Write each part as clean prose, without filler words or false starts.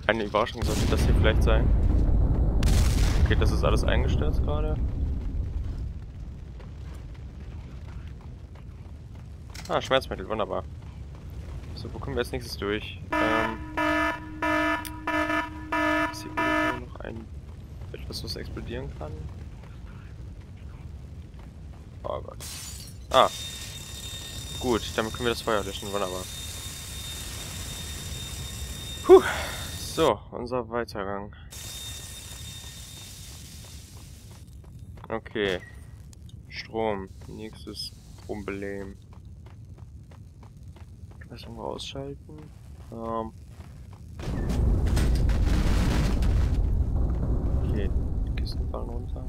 Eine Überraschung sollte das hier vielleicht sein. Okay, das ist alles eingestellt gerade. Ah, Schmerzmittel, wunderbar. So, wo kommen wir als nächstes durch? Ist hier irgendwo noch etwas, was explodieren kann? Oh Gott. Ah. Gut, damit können wir das Feuer löschen, wunderbar. Puh. So, unser Weitergang. Okay. Strom. Nächstes Problem. Was irgendwo ausschalten? Okay, die Kisten fallen runter.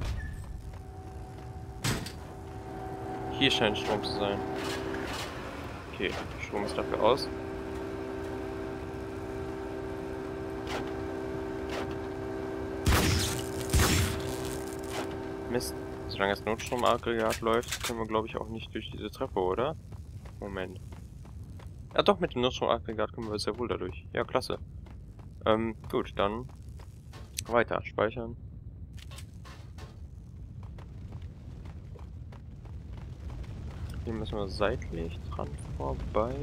Hier scheint Strom zu sein. Okay, Strom ist dafür aus. Mist. Solange das Notstromaggregat läuft, können wir glaube ich auch nicht durch diese Treppe, oder? Moment. Ja doch, mit dem Notstromaggregat können wir sehr wohl dadurch. Ja, klasse. Gut, dann weiter. Speichern. Hier müssen wir seitlich dran vorbei.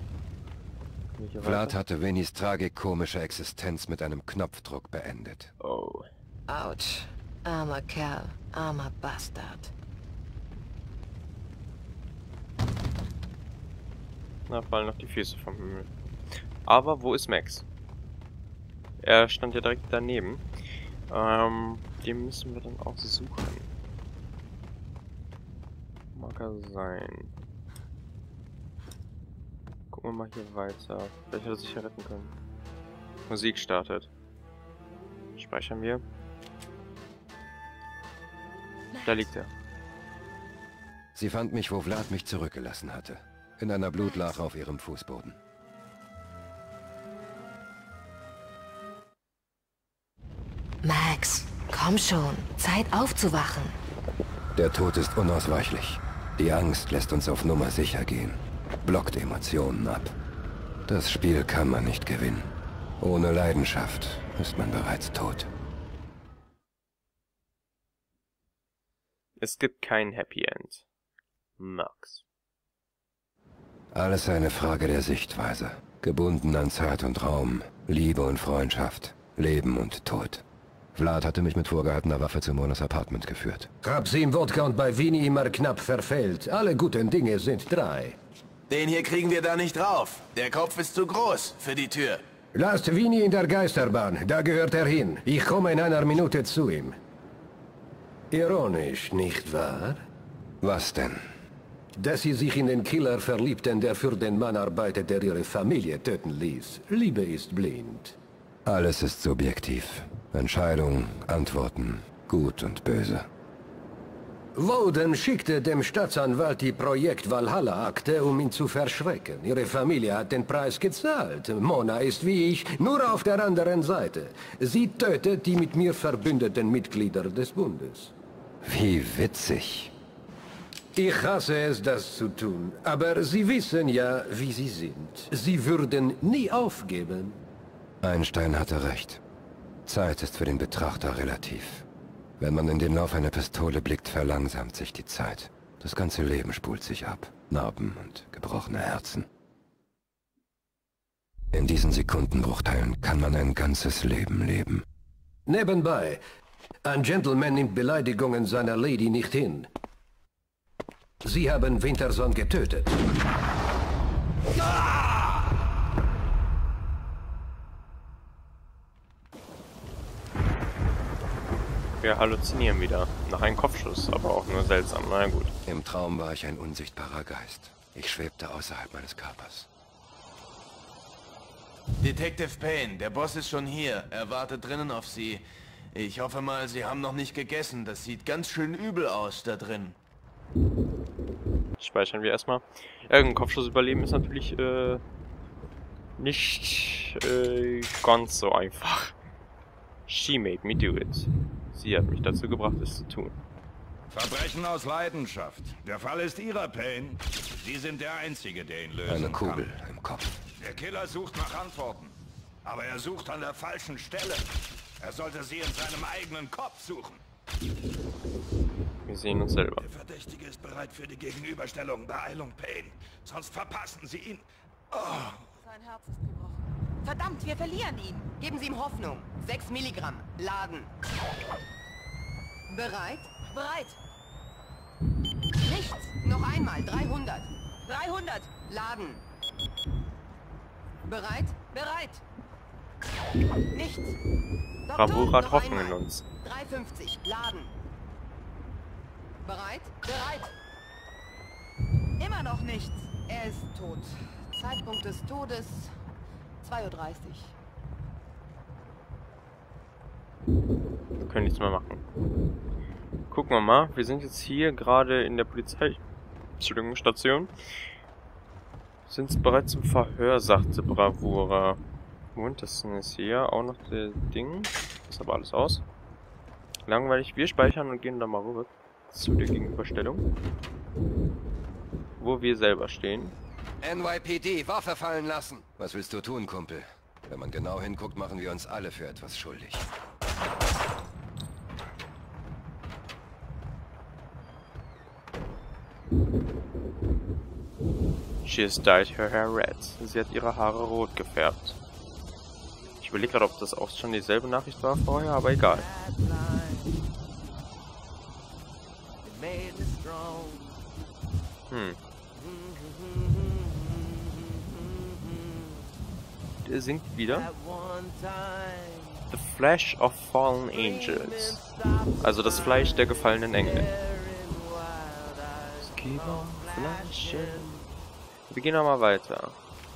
Vlad hatte Vinnies tragikomische Existenz mit einem Knopfdruck beendet. Oh. Autsch. Armer Kerl. Armer Bastard. Na, fallen noch die Füße vom Himmel. Aber wo ist Max? Er stand ja direkt daneben. Den müssen wir dann auch suchen. Mag er sein. Gucken wir mal hier weiter. Vielleicht hat er sich ja retten können. Musik startet. Speichern wir. Da liegt er. Sie fand mich, wo Vlad mich zurückgelassen hatte. In einer Blutlache auf ihrem Fußboden. Max, komm schon. Zeit aufzuwachen. Der Tod ist unausweichlich. Die Angst lässt uns auf Nummer sicher gehen. Blockt Emotionen ab. Das Spiel kann man nicht gewinnen. Ohne Leidenschaft ist man bereits tot. Es gibt kein Happy End. Max. Alles eine Frage der Sichtweise. Gebunden an Zeit und Raum, Liebe und Freundschaft, Leben und Tod. Vlad hatte mich mit vorgehaltener Waffe zu Monas Apartment geführt. Hab's im Wodka und bei Vinny immer knapp verfehlt. Alle guten Dinge sind drei. Den hier kriegen wir da nicht drauf. Der Kopf ist zu groß für die Tür. Lasst Vinny in der Geisterbahn, da gehört er hin. Ich komme in einer Minute zu ihm. Ironisch, nicht wahr? Was denn? Dass sie sich in den Killer verliebten, der für den Mann arbeitet, der ihre Familie töten ließ. Liebe ist blind. Alles ist subjektiv. Entscheidung, Antworten, gut und böse. Woden schickte dem Staatsanwalt die Projekt Valhalla-Akte, um ihn zu verschrecken. Ihre Familie hat den Preis gezahlt. Mona ist wie ich, nur auf der anderen Seite. Sie tötet die mit mir verbündeten Mitglieder des Bundes. Wie witzig. Ich hasse es, das zu tun. Aber Sie wissen ja, wie Sie sind. Sie würden nie aufgeben. Einstein hatte recht. Zeit ist für den Betrachter relativ. Wenn man in den Lauf einer Pistole blickt, verlangsamt sich die Zeit. Das ganze Leben spult sich ab. Narben und gebrochene Herzen. In diesen Sekundenbruchteilen kann man ein ganzes Leben leben. Nebenbei, ein Gentleman nimmt Beleidigungen seiner Lady nicht hin. Sie haben Winterson getötet. Wir halluzinieren wieder. Nach einem Kopfschuss, aber auch nur seltsam. Na gut. Im Traum war ich ein unsichtbarer Geist. Ich schwebte außerhalb meines Körpers. Detective Payne, der Boss ist schon hier. Er wartet drinnen auf Sie. Ich hoffe mal, Sie haben noch nicht gegessen. Das sieht ganz schön übel aus da drin. Speichern wir erstmal. Irgendein Kopfschuss überleben ist natürlich nicht ganz so einfach. She made me do it. Sie hat mich dazu gebracht, es zu tun. Verbrechen aus Leidenschaft. Der Fall ist Ihrer, Payne. Sie sind der Einzige, der ihn lösen kann. Eine Kugel im Kopf. Der Killer sucht nach Antworten. Aber er sucht an der falschen Stelle. Er sollte sie in seinem eigenen Kopf suchen. Wir sehen uns selber. Der Verdächtige ist bereit für die Gegenüberstellung. Beeilung, Payne. Sonst verpassen Sie ihn. Oh. Sein Herz ist gebrochen. Verdammt, wir verlieren ihn. Geben Sie ihm Hoffnung. 6 Milligramm. Laden. Bereit? Bereit. Nichts. Noch einmal. 300. 300. Laden. Bereit? Bereit. Nichts. Bravura hat noch Hoffnung in einmal. uns. 3,50. Laden. Bereit? Bereit. Immer noch nichts. Er ist tot. Zeitpunkt des Todes 2:30 Uhr. Wir können nichts mehr machen. Gucken wir mal. Wir sind jetzt hier gerade in der Station. Sind bereit zum Verhör, sagte Bravura. Und das ist hier auch noch der Ding. Das ist aber alles aus. Langweilig. Wir speichern und gehen dann mal rüber zu der Gegenüberstellung. Wo wir selber stehen. NYPD, Waffe fallen lassen. Was willst du tun, Kumpel? Wenn man genau hinguckt, machen wir uns alle für etwas schuldig. She has dyed her hair red. Sie hat ihre Haare rot gefärbt. Ich überlege gerade, ob das auch schon dieselbe Nachricht war vorher, aber egal. Der singt wieder. The Flesh of Fallen Angels. Also das Fleisch der gefallenen Engel. Keep on flashing. Wir gehen nochmal weiter.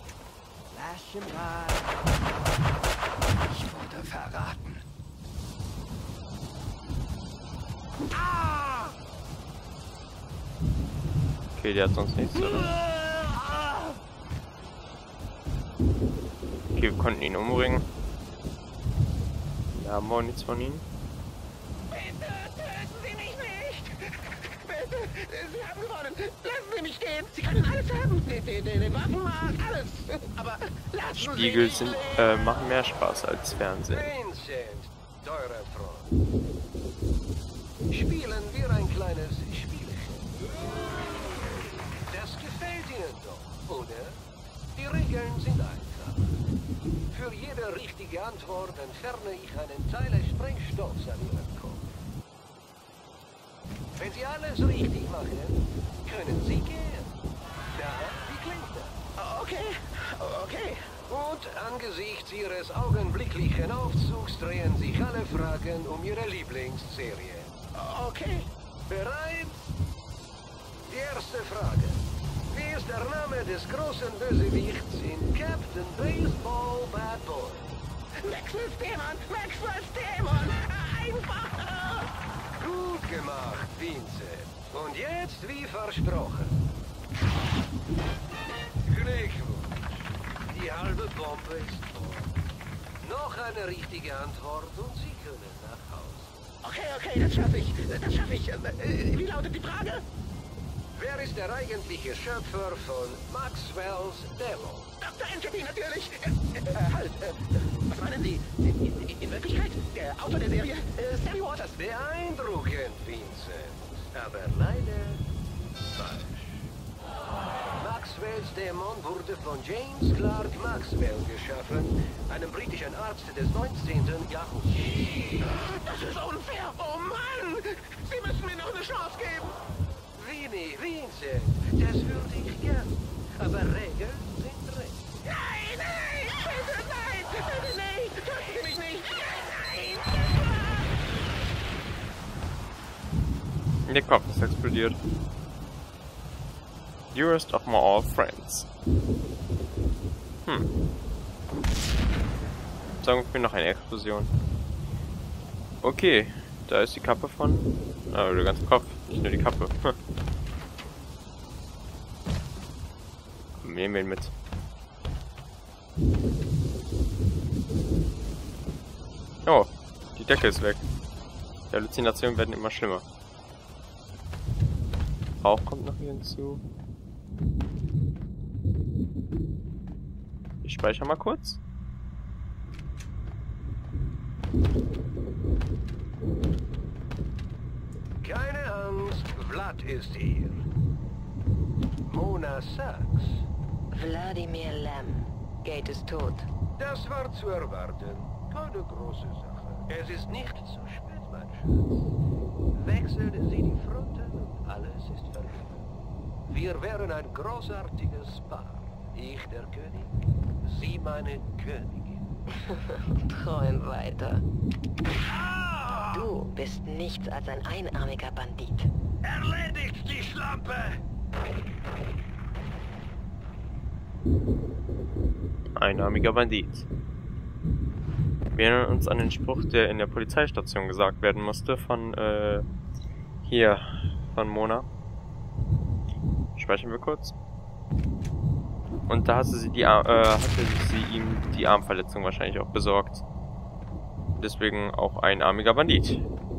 Ich wurde verraten. Okay, der hat sonst nichts, oder? Okay, wir konnten ihn umbringen. Wir haben auch nichts von ihm. Bitte, töten Sie mich nicht! Bitte, Sie haben gewonnen! Lassen Sie mich gehen! Sie können alles haben! Den Waffenmarkt, alles! Aber lassen Spiegel Sie mich sind, machen mehr Spaß als Fernsehen. Vincent, teurer Freund. Spielen wir ein kleines Spielchen. Das gefällt Ihnen doch, oder? Die Regeln sind einfach. Für jede richtige Antwort entferne ich einen Teil Sprengstoffs an Ihrem Kopf. Wenn Sie alles richtig machen, können Sie gehen. Na, wie klingt das? Okay. Und angesichts Ihres augenblicklichen Aufzugs drehen sich alle Fragen um Ihre Lieblingsserie. Okay. Bereit? Die erste Frage. Wie ist der Name des großen Bösewichts in Captain Baseball Bad Boy? Maxwell's Dämon! Einfach! Gut gemacht, Vincent. Und jetzt wie versprochen. Glückwunsch. Die halbe Bombe ist voll. Noch eine richtige Antwort und Sie können nach Hause. Okay, das schaffe ich. Wie lautet die Frage? Wer ist der eigentliche Schöpfer von Maxwell's Dämon? Dr. Entropy natürlich. Was meinen Sie? In Wirklichkeit, der Autor der Serie, Sammy Waters. Beeindruckend, Vincent. Aber leider falsch. Maxwell's Dämon wurde von James Clerk Maxwell geschaffen, einem britischen Arzt des 19. Jahrhunderts. Das ist unfair. Oh Mann! Sie müssen mir noch eine Chance geben. Vinny, Vincent, das würde ich gern. Aber Regeln sind Regeln. Nein! Bitte nein! Bitte nein! Töten Sie mich nicht! Nein! Der Kopf ist explodiert. Dearest of my all friends. Sagen wir noch eine Explosion. Okay, da ist die Kappe von... der ganze Kopf, nicht nur die Kappe. Nehmen wir ihn mit. Oh, die Decke ist weg. Die Halluzinationen werden immer schlimmer. Rauch kommt noch hier hinzu. Ich speichere mal kurz. Keine Angst, Vlad ist hier. Mona Sachs. Wladimir Lem. Gate ist tot. Das war zu erwarten. Keine große Sache. Es ist nicht zu spät, mein Schatz. Wechseln Sie die Fronten und alles ist vergessen. Wir wären ein großartiges Paar. Ich der König, Sie meine Königin. Träum weiter. Du bist nichts als ein einarmiger Bandit. Erledigt die Schlampe! Einarmiger Bandit. Wir erinnern uns an den Spruch, der in der Polizeistation gesagt werden musste von, von Mona. Speichern wir kurz. Und da hatte sie ihm die Armverletzung wahrscheinlich auch besorgt. Deswegen auch einarmiger Bandit.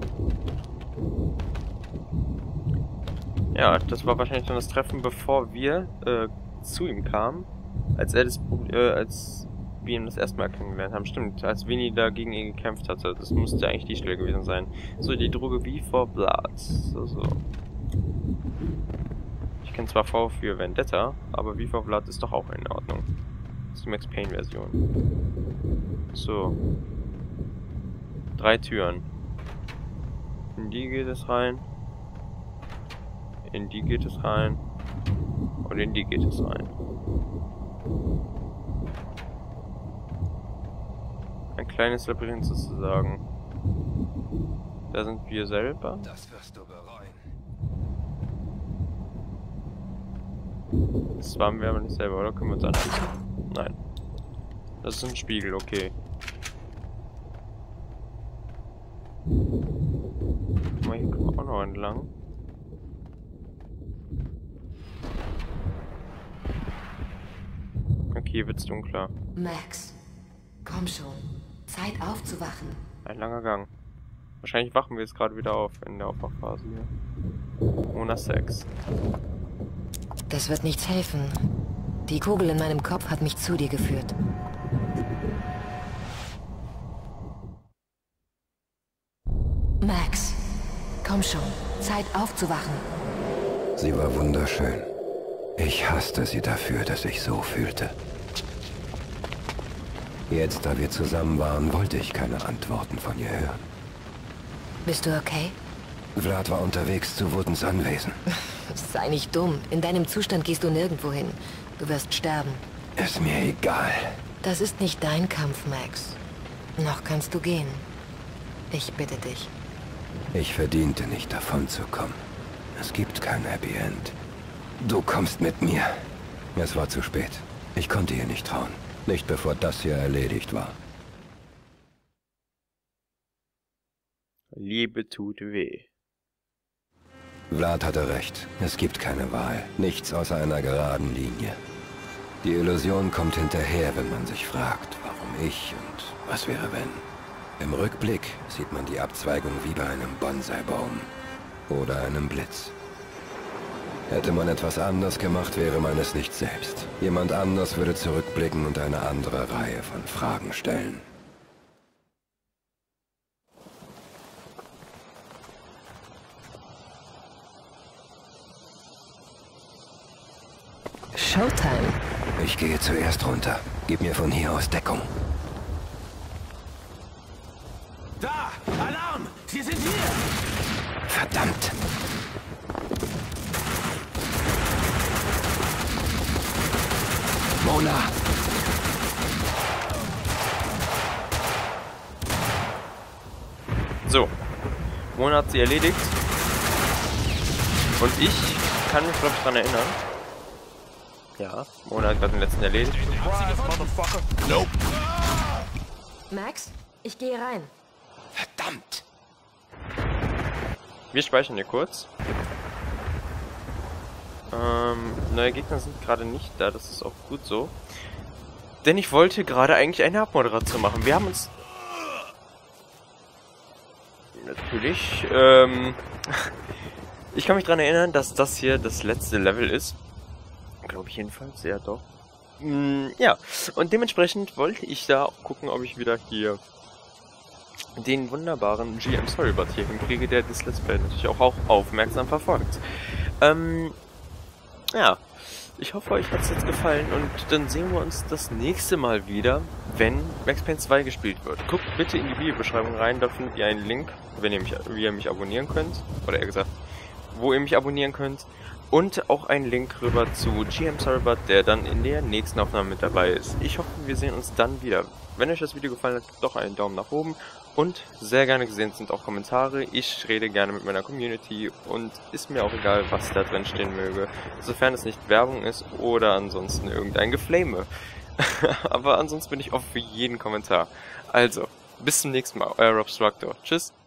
Ja, das war wahrscheinlich dann das Treffen, bevor wir zu ihm kamen, als wir ihn das erste Mal kennengelernt haben. Stimmt, als Vinny da gegen ihn gekämpft hatte. Das musste eigentlich die Stelle gewesen sein. So, die Droge V for Blood. So. Ich kenne zwar V für Vendetta, aber V for Blood ist doch auch in Ordnung. Das ist die Max Payne Version. So. 3 Türen. In die geht es rein. In die geht es rein. Und in die geht es rein. Ein kleines Labyrinth sozusagen. Da sind wir selber. Das wirst du bereuen. Das waren wir aber nicht selber, oder? Können wir uns anschließen? Nein. Das ist ein Spiegel, okay. Guck mal, hier kommen wir auch noch entlang. Okay, hier wird's dunkler. Max, komm schon. Zeit aufzuwachen. Ein langer Gang. Wahrscheinlich wachen wir jetzt gerade wieder auf in der Aufwachphase hier. Ohne Sex. Das wird nichts helfen. Die Kugel in meinem Kopf hat mich zu dir geführt. Max, komm schon. Zeit aufzuwachen. Sie war wunderschön. Ich hasste sie dafür, dass ich so fühlte. Jetzt, da wir zusammen waren, wollte ich keine Antworten von ihr hören. Bist du okay? Vlad war unterwegs zu Woodens Anwesen. Sei nicht dumm. In deinem Zustand gehst du nirgendwo hin. Du wirst sterben. Ist mir egal. Das ist nicht dein Kampf, Max. Noch kannst du gehen. Ich bitte dich. Ich verdiente nicht, davon zu kommen. Es gibt kein Happy End. Du kommst mit mir. Es war zu spät. Ich konnte ihr nicht trauen. Nicht bevor das hier erledigt war. Liebe tut weh. Vlad hatte recht. Es gibt keine Wahl. Nichts außer einer geraden Linie. Die Illusion kommt hinterher, wenn man sich fragt, warum ich und was wäre wenn. Im Rückblick sieht man die Abzweigung wie bei einem Bonsai-Baum oder einem Blitz. Hätte man etwas anders gemacht, wäre man es nicht selbst. Jemand anders würde zurückblicken und eine andere Reihe von Fragen stellen. Showtime. Ich gehe zuerst runter. Gib mir von hier aus Deckung. Da! Alarm! Sie sind hier! Verdammt! Mona! So. Mona hat sie erledigt. Und ich kann mich, glaube ich, daran erinnern. Ja, Mona hat gerade den letzten erledigt. Nope. Max, ich gehe rein. Verdammt! Wir speichern hier kurz. Neue Gegner sind gerade nicht da, das ist auch gut so. Denn ich wollte gerade eigentlich eine Abmoderation machen. Wir haben uns... Natürlich, ich kann mich daran erinnern, dass das hier das letzte Level ist. Glaube ich jedenfalls, ja doch. Ja, und dementsprechend wollte ich da auch gucken, ob ich wieder hier den wunderbaren GM Sorrybot hier hinkriege, der das Let's Play natürlich auch aufmerksam verfolgt. Ja, ich hoffe, euch hat es jetzt gefallen und dann sehen wir uns das nächste Mal wieder, wenn Max Payne 2 gespielt wird. Guckt bitte in die Videobeschreibung rein, da findet ihr einen Link, wie ihr mich abonnieren könnt, oder eher gesagt, wo ihr mich abonnieren könnt. Und auch einen Link rüber zu GM Sorrybot, der dann in der nächsten Aufnahme mit dabei ist. Ich hoffe, wir sehen uns dann wieder. Wenn euch das Video gefallen hat, gebt doch einen Daumen nach oben. Und sehr gerne gesehen sind auch Kommentare. Ich rede gerne mit meiner Community und ist mir auch egal, was da drin stehen möge. Sofern es nicht Werbung ist oder ansonsten irgendein Geflame. Aber ansonsten bin ich offen für jeden Kommentar. Also, bis zum nächsten Mal. Euer Robstructor. Tschüss.